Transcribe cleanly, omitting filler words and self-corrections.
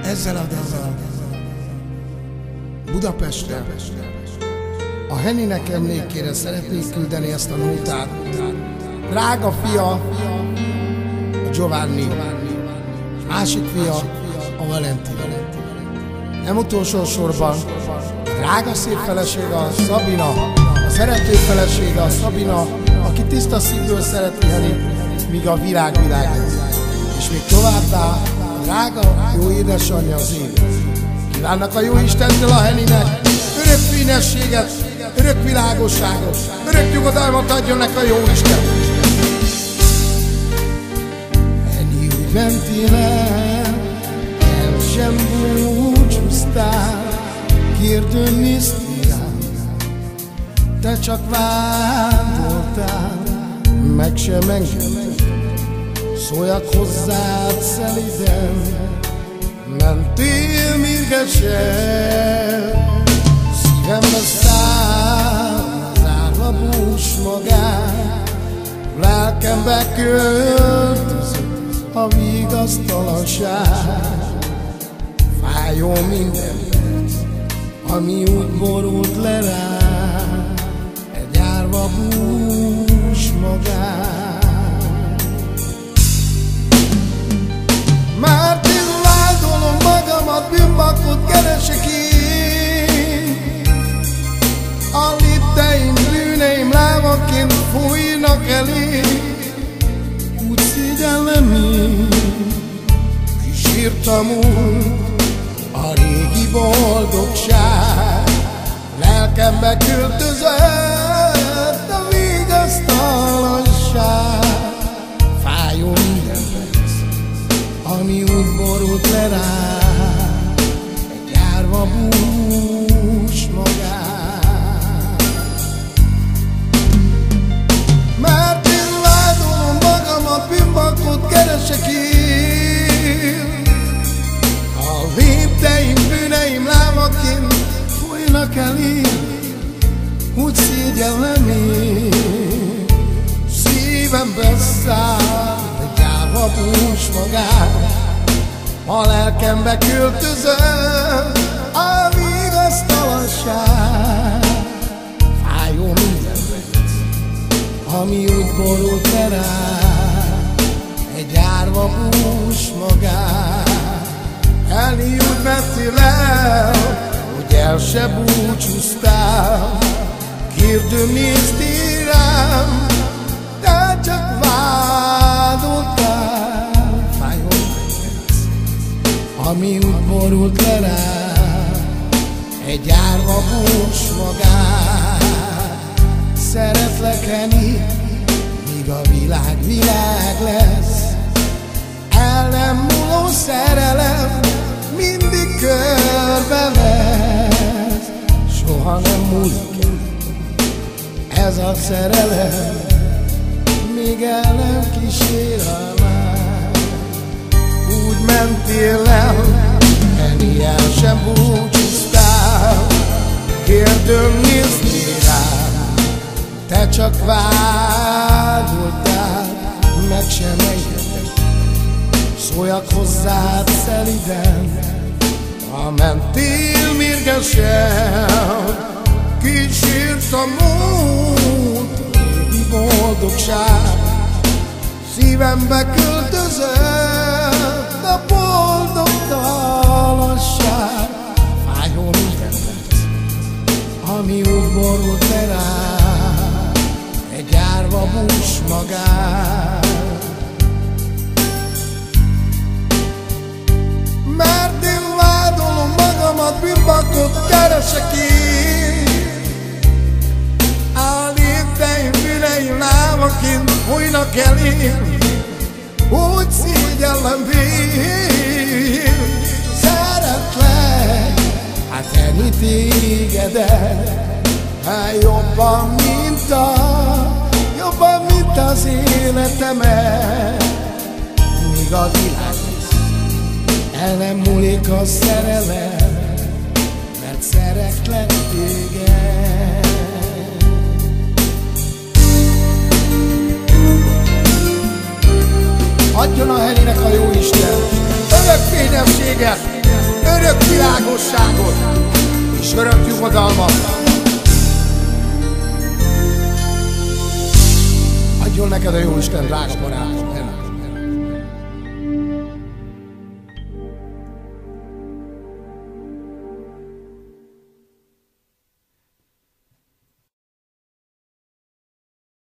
ezzel a dallal Budapestre a Henninek emlékére szeretnék küldeni ezt a nótát. Drága fia a Giovanni, másik fia a Valentin. Nem utolsó sorban a drága szép felesége a Szabina, a szerető felesége a Szabina, aki tiszta szívből szereti Henit, míg a világ lesz. És még továbbá a drága jó édesanyja az én. Kívánnak a Jóistentől a Henninek örök fényességet, örök világosságot, örök nyugodalmat adjon neki a Jóisten. Henni, úgy mentél el sem búcsúztál, kérdőn néztél rám, te csak vádoltál, meg sem engedted, szóljak hozzád szeliden, mentél mérgesen. Szívembe száll zárva bús magán, lelkembe költözött a vigasztalanság. Fájó minden perc, ami úgy borult le rám, egy árva bús magán. Már vádolom magamat, bűnbakot keresek én. A lépteim, bűneim lávaként fújnak elé. Úgy szégyellem én, kísírtam úgy a régi boldogság. Lelkembe költözött a vigasztalanság. Fájó minden perc, ami úgy borult le rám, egy árva bús magán. Mert én vádolom magamat, bűnbakot keresek én. A lépteim, bűneim lávaként fújnak elém, úgy szégyellem én. Szívembe száll egy árva bús magán, a lelkembe költözött a vigasztalanság. Fájó minden perc, ami úgy borult le rám, egy árva bús magán. Henni, úgy mentél el, hogy el se búcsúztál, kérdőn néztél rám, de csak vádoltál. Fájó minden perc, ami úgy borult le rám, egy árva bús magán. Szeretlek, Henni, míg a világ lesz. El nem múló szerelem mindig körbe lesz. Soha nem múlik ez a szerelem, még el nem kísér a láng. Úgy mentél el, Henni, el sem búcsúztál, kérdőn néztél rám, te csak vádoltál, meg sem engedted, szóljak hozzád szeliden. Ha mentél mérgesen, kísírtam út a régi boldogság. Szívembe költözött a boldogtalanság. Fájó minden perc, ami úgy borult le rám, egy árva bús magán. Mert én vádolom magamat, bűnbakot keresek én. A lépteim, bűneim lávaként fújnak elém, úgy szégyellem én. Szeretlek, hát Henni, tégedet, hát jobban, mint az életemet. Míg a világ el nem múlik a szerelem, mert szeretlek téged. Adjon a Henninek a Jóisten örök fényességet, örök világosságot és örök nyugodalmat. Adjon neked a Jóisten, drága barátom!